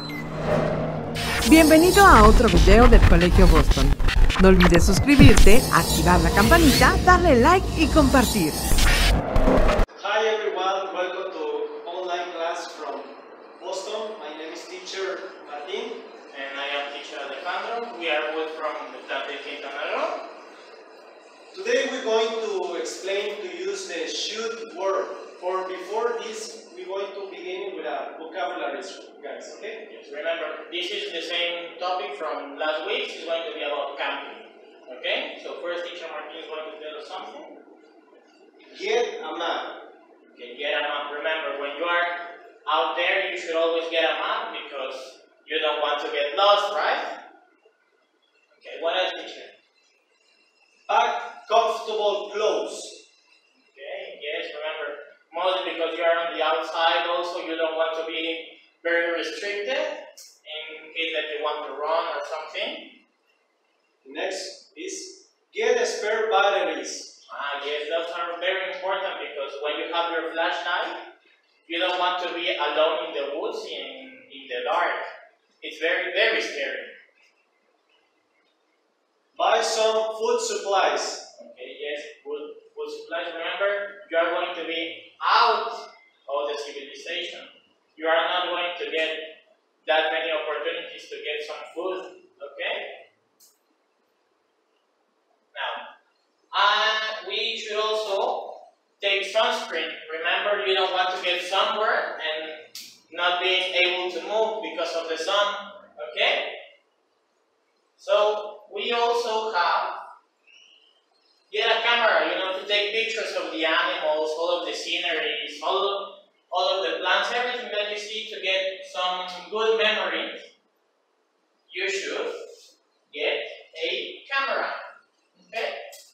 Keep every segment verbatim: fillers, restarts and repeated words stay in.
Bienvenido a otro video del Colegio Boston. No olvides suscribirte, activar la campanita, darle like y compartir. Hi everyone, welcome to online class from Boston. My name is teacher Martin. And I am teacher Alejandro. We are both from the Tate Quintana. Today we're going to explain to use the should word. For before this, we're going to begin with a vocabulary, guys, okay? Yes, remember, this is the same topic from last week. It's going to be about camping. Okay? So first teacher Martin is going to tell us something. Get a map. Okay, get a map. Remember, when you are out there, you should always get a map because you don't want to get lost, right? Okay, what else, teacher? Pack comfortable clothes. Okay, yes, remember, mostly because you are on the outside also, you don't want to be very restricted in case that you want to run or something. Next is get spare batteries. Ah, yes, those are very important because when you have your flashlight, you don't want to be alone in the woods in, in the dark. It's very, very scary. Buy some food supplies. Okay, yes, food, food supplies. Remember, you are going to be out of the civilization. You are not going to get that many opportunities to get some food. Okay? Now, and we should also take sunscreen. Remember, you don't want to get sunburned and not being able to move because of the sun. Okay? So, we also have get a camera, you know, to take pictures of the animals, all of the sceneries, all of, all of the plants, everything that you see to get some good memories. You should get a camera. Okay?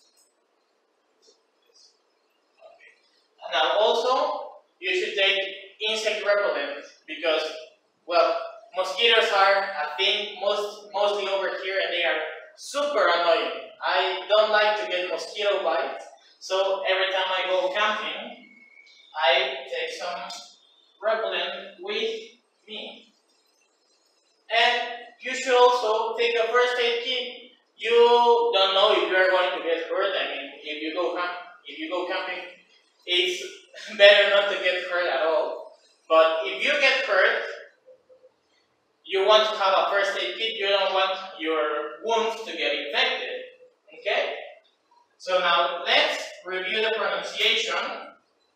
Now also, you should take insect repellent because, well, mosquitoes are a thing most, mostly over here and they are super annoying. I don't like to get mosquito bites, so every time I go camping, I take some repellent with me. And you should also take a first aid kit. You don't know if you are going to get hurt. I mean, if you go camp, if you go camping, it's better not to get hurt at all. But if you get hurt, you want to have a first aid kit. You don't want your wounds to get infected. Okay? So now let's review the pronunciation of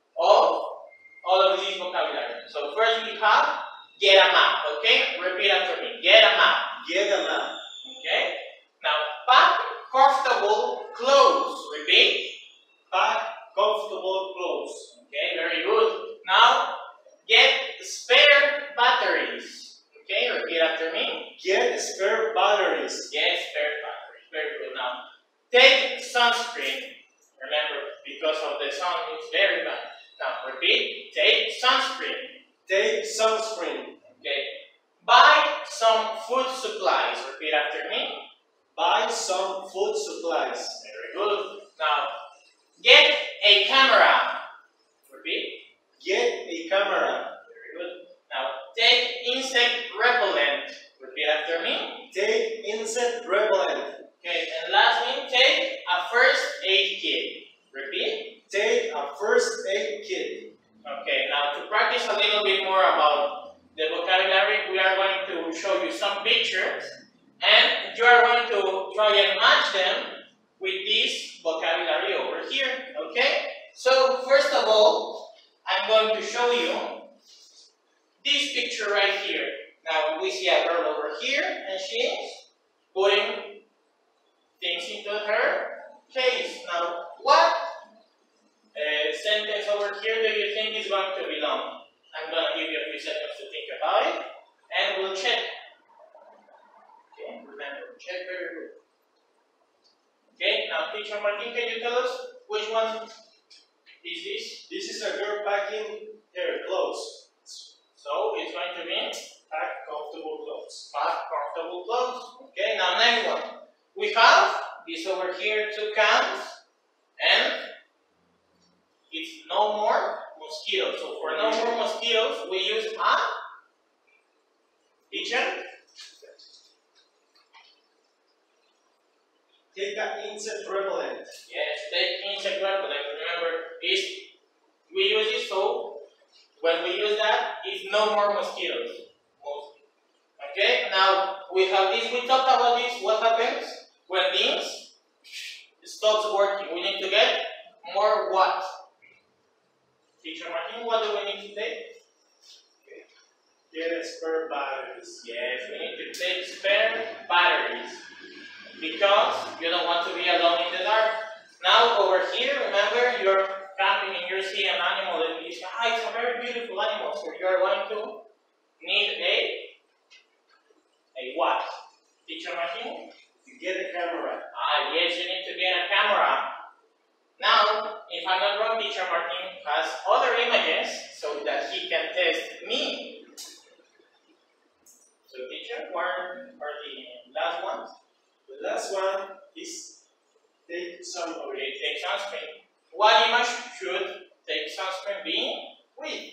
all of these vocabulary. So first we have get a map. Okay? Repeat after me. Get a map. Get a map. Okay? Now pack comfortable clothes. Repeat. Pack comfortable clothes. Okay, very good. Now get spare batteries. Okay, repeat after me. Get spare batteries. Get spare batteries. Very good. Now take sunscreen. Remember, because of the sun, it's very bad. Now repeat. Take sunscreen. Take sunscreen. Okay. Buy some food supplies. Repeat after me. Buy some food supplies. Very good. Now get a camera. Repeat. Get a camera. Very good. Now take insect repellent. Repeat after me. Take insect repellent. Okay, and lastly, take a first aid kit. Repeat. Take a first aid kit. Okay, now to practice a little bit more about the vocabulary, we are going to show you some pictures and you are going to try and match them with this vocabulary over here. Okay? So, first of all, I'm going to show you this picture right here. Now, we see a girl over here and she's putting things into her case. Now, what uh, sentence over here do you think is going to belong? I'm going to give you a few seconds to think about it, and we'll check. Okay, remember, check very good. Okay, now teacher Martin, can you tell us which one is this? This is a girl packing her clothes. So, it's going to be pack comfortable clothes. Pack comfortable clothes. Okay, now next one. We have this over here, two cans, and it's no more mosquitoes. So for no more mosquitoes, we use a Teacher? Take an insect repellent. Yes, take insect repellent. Remember, is we use it so when we use that, it's no more mosquitoes. Mostly. Okay, now we have this, we talked about this. What happens when this stops working? We need to get more what? Teacher Martin, what do we need to take? Get spare batteries. Yes, we need to take spare batteries because you don't want to be alone in the dark. Now over here, remember you're camping and you see an animal and you say, ah, it's a very beautiful animal. So you're going to need a a what? Teacher Martin? You get a camera. Ah, yes, you need to get a camera. Now, if I'm not wrong, Teacher Martin has other images so that he can test me. So, teacher, what are the last ones? The last one is take some Okay, take sunscreen. What image should take sunscreen be with?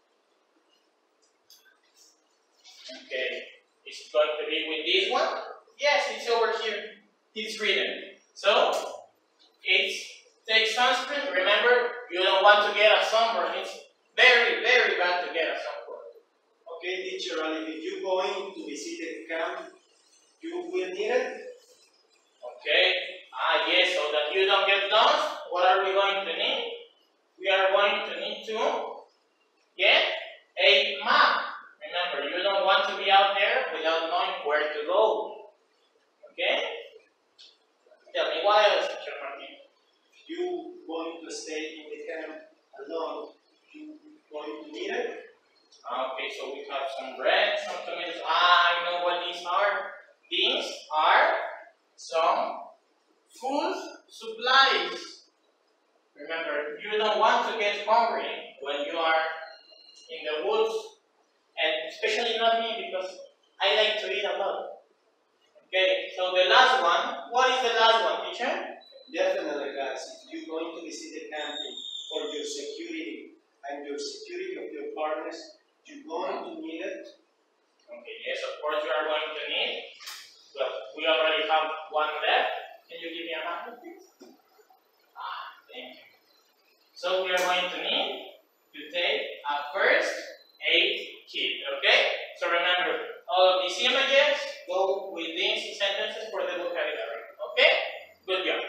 Okay, is it going to be with this one? Yes, it's over here. It's written. So, it's take sunscreen. Remember, you don't want to get a sunburn. It's very, very bad to get a sunburn. Okay, teacher, and if you're going to visit the camp, you will need it. Okay. Ah, yes, so that you don't get lost, what are we going to need? We are going to need to get a map. Remember, you don't want to be out there without knowing where to go. Okay? Tell me, what else, Teacher Martin? If you're going to stay in the camp alone, you're going to need it. Okay, so we have some bread, some tomatoes. Ah, I know what these are. These are some food supplies. Remember, you don't want to get hungry when you are in the woods, and especially not me because I like to eat a lot. Okay, so the last one, what is the last one, teacher? Definitely, guys, if you're going to visit the camping for your security and your security of your partners, you're going to need it. Okay, yes, of course you are going to need. Well, we already have one left. Can you give me a napkin, please? Ah, thank you. So we are going to need to take a first aid kit, okay? So remember, all of these images go with these sentences for the vocabulary, okay? Good job.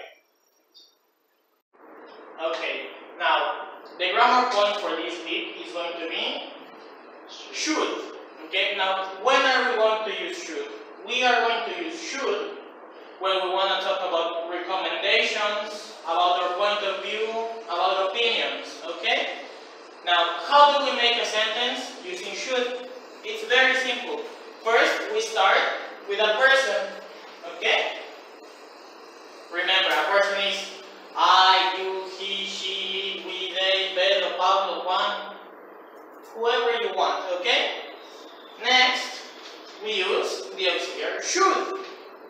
Okay, now the grammar point for this week is going to be should. Okay, now when are we going to use should? We are going to use should when we want to talk about recommendations, about our point of view, about opinions, okay? Now, how do we make a sentence using should? It's very simple. First, we start with a person, okay? Remember, a person is I, you, he, she, we, they, Pedro, Pablo, Juan, whoever you want, okay? Next, we use the auxiliary should.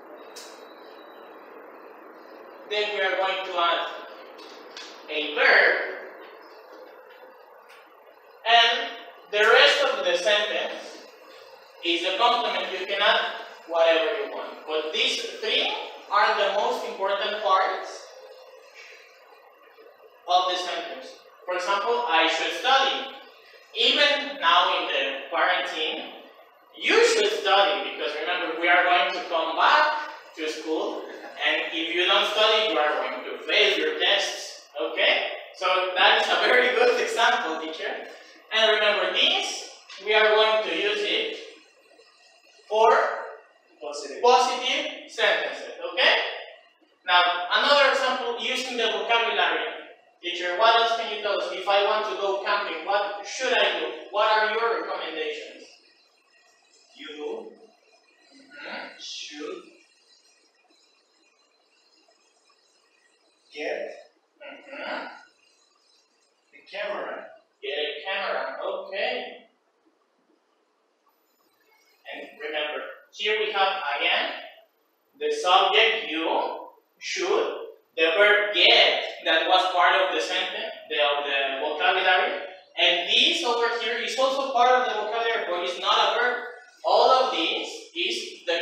Then we are going to add a verb, and the rest of the sentence is a complement. You can add whatever you want. But these three are the most important parts of the sentence. For example, I should study. Even now in the quarantine, you should study because remember, we are going to come back to school, and if you don't study, you are going to fail your tests. Okay? So that is a very good example, teacher. And remember this, we are going to use it for Positive. positive sentences. Okay? Now, another example using the vocabulary. Teacher, what else can you tell us? If I want to go camping, what should I do? What are your recommendations? You Mm-hmm. should get Mm-hmm. the camera. Get a camera. Okay. And remember, here we have again the subject you should, the verb get that was part of the sentence, the, of the vocabulary, and this over here is also part of the vocabulary, but it's not a verb. All of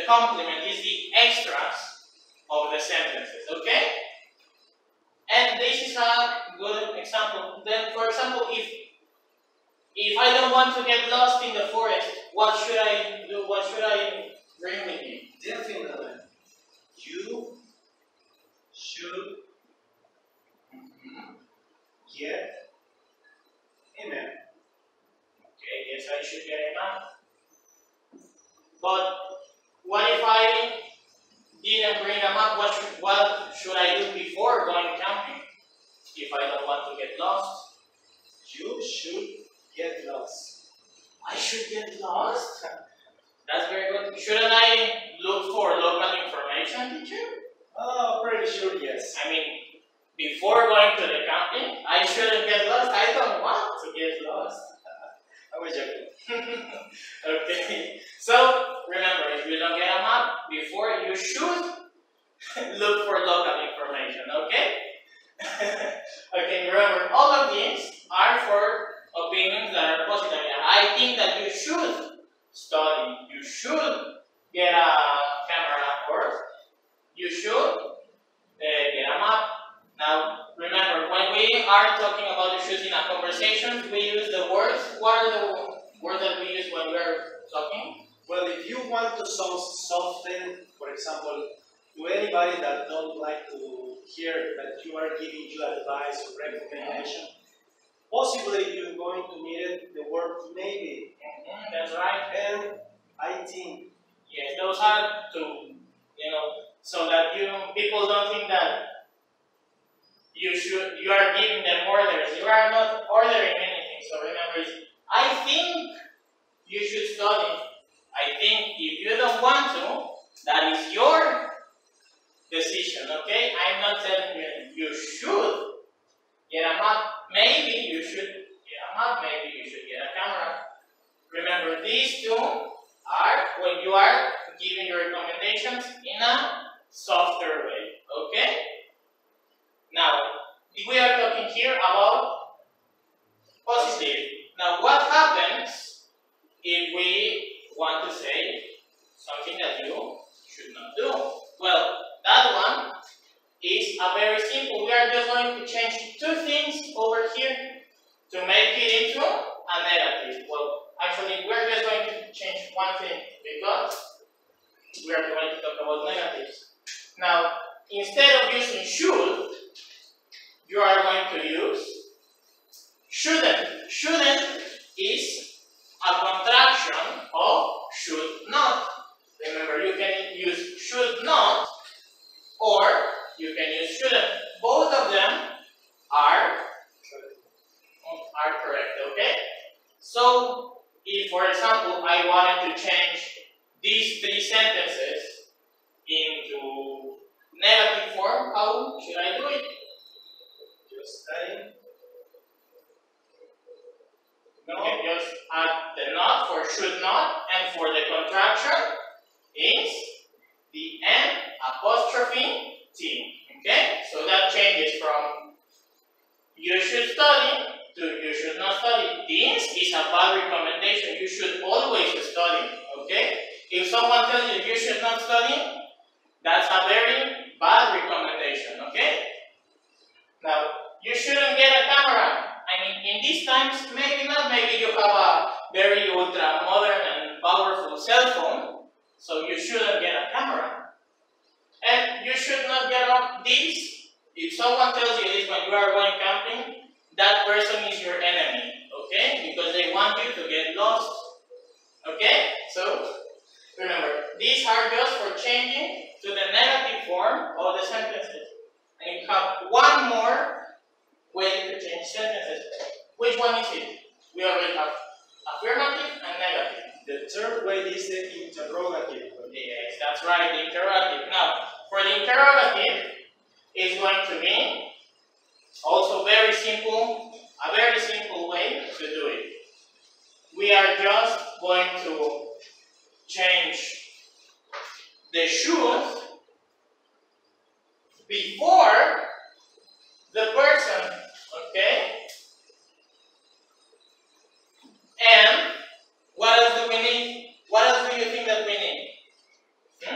complement, is the extras of the sentences, okay? And this is a good example. Then, for example, if if I don't want to get lost in the forest, what should I do? What should I bring with me? Definitely, you should get a map. Okay, yes, I should get a map. But what if I didn't bring a map? What should, what should I do before going camping if I don't want to get lost? You should get lost. I should get lost? That's very good. Shouldn't I look for local information, teacher? Oh, pretty sure yes. I mean, before going to the camping, I shouldn't get lost. I don't want to get lost. I was joking. Okay. So, remember, if you don't get a map before, you should look for local information, okay? Okay, remember, all of these are for opinions that are positive. I think that you should study, you should get a camera, or you should uh, get a map. Now, remember, when we are talking about the should in a conversation, we use the words. What are the words that we use when we are talking? Well, if you want to sound soften, for example, to anybody that don't like to hear that you are giving you advice or recommendation, possibly you're going to need the word maybe. Mm-hmm, that's right. And I think. Yes, those are to, you know, so that you people don't think that you should you are giving them orders. You are not ordering anything. So remember, I think you should study. I think if you don't want to, that is your decision, okay? I'm not telling you you should get a map. Maybe you should get a map, maybe you should get a camera. Remember, these two are when you are giving your recommendations in a softer way, okay? Now, we are talking here about positive. Now, what happens if we want to say something that you should not do? Well, that one is a very simple. We are just going to change two things over here to make it into a negative. Well, actually, we are just going to change one thing because we are going to talk about negatives. Now, instead of using should, you are going to use shouldn't. Shouldn't is a contraction of should not. Remember, you can use should not or you can use shouldn't. Both of them are, are correct, okay? So, if for example, I wanted to change these three sentences into negative form, how should I do it? Just adding. You can just add the not for should not, and for the contraction is the N apostrophe T. Okay? So that changes from you should study to you should not study. This is a bad recommendation. You should always study. Okay? If someone tells you you should not study, that's a very bad recommendation. Okay? Now, you shouldn't get a camera. I mean, in these times, maybe not. Maybe you have a very ultra modern and powerful cell phone, so you shouldn't get a camera. And you should not get up this. If someone tells you this when you are going camping, that person is your enemy, okay? Because they want you to get lost, okay? So, remember, these are just for changing to the negative form of the sentences. And you have one more way to change sentences. Which one is it? We already have affirmative and negative. The third way is the interrogative. Yes, that's right, the interrogative. Now, for the interrogative, it's going to be also very simple, a very simple way to do it. We are just going to change the should before the person, okay? And what else do we need? What else do you think that we need?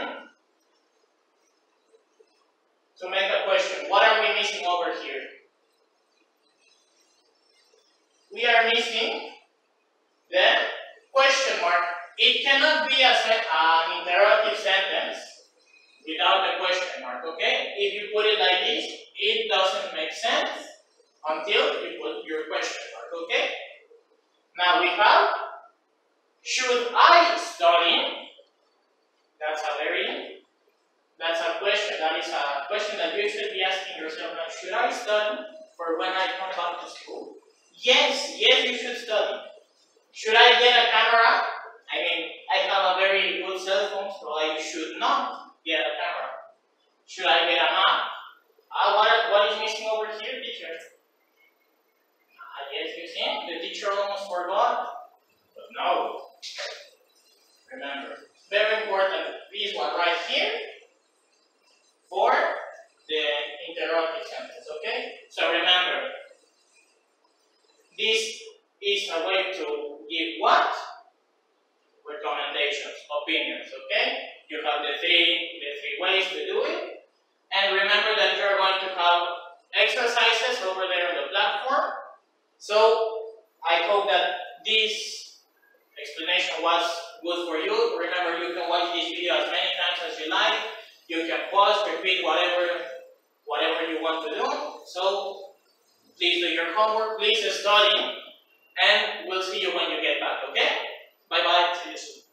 it cannot be a sen an interrogative sentence without the question mark, okay? If you put it like this, it doesn't make sense until you put your question mark, okay? Now we have, should I study? That's a very, that's a question, that is a question that you should be asking yourself now. Should I study for when I come back to school? Yes, yes, you should study. Should I get a camera? I mean, I have a very good cell phone, so I should not get a camera. Should I get a map? Uh, what, what is missing over here, teacher? I guess you see, the teacher almost forgot. But no. Remember, very important, this one right here for the interrogative sentence, okay? So remember, this is a way to give what? Recommendations, opinions, okay? You have the three, the three ways to do it. And remember that you're going to have exercises over there on the platform. So I hope that this explanation was good for you. Remember, you can watch this video as many times as you like. You can pause, repeat whatever, whatever you want to do. So please do your homework, please study, and we'll see you when you get back, okay? Bye bye, see you soon.